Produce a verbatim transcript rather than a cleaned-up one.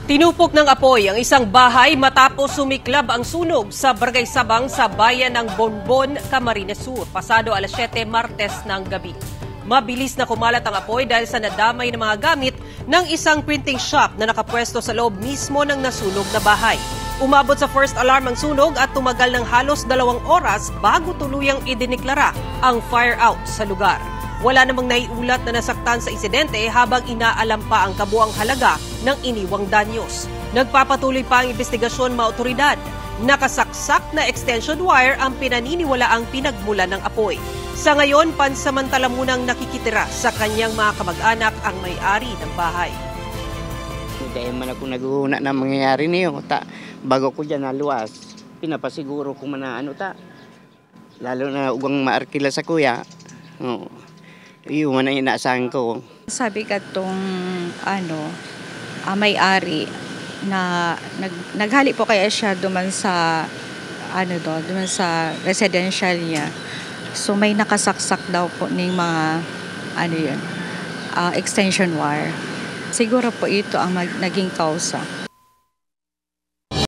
Tinupok ng apoy ang isang bahay matapos sumiklab ang sunog sa Barangay Sabang sa bayan ng Bonbon, Camarines Sur, pasado alas siyete Martes ng gabi. Mabilis na kumalat ang apoy dahil sa nadamay ng mga gamit ng isang printing shop na nakapwesto sa loob mismo ng nasunog na bahay. Umabot sa first alarm ang sunog at tumagal ng halos dalawang oras bago tuluyang idineklara ang fire out sa lugar. Wala namang naiulat na nasaktan sa insidente habang inaalam pa ang kabuang halaga ng iniwang danyos. Nagpapatuloy pa ang investigasyon mga otoridad. Nakasaksak na extension wire ang pinaniniwalaang pinagmula ng apoy. Sa ngayon, pansamantala munang nakikitira sa kanyang mga kamag-anak ang may-ari ng bahay. Dahil man ako nag-uuna na mangyayari niyo, ta, bago ko dyan naluwas, pinapasiguro ko man na ano ta, lalo na ugang maarkila sa kuya. Oh. Iyon man ang inaasahan ko. Sabi ka tong ano, uh, may-ari na nag, naghali po kaya siya duman sa ano do, duman sa residential niya. So may nakasaksak daw po ng mga ano yun, uh, extension wire. Siguro po ito ang mag, naging kausa.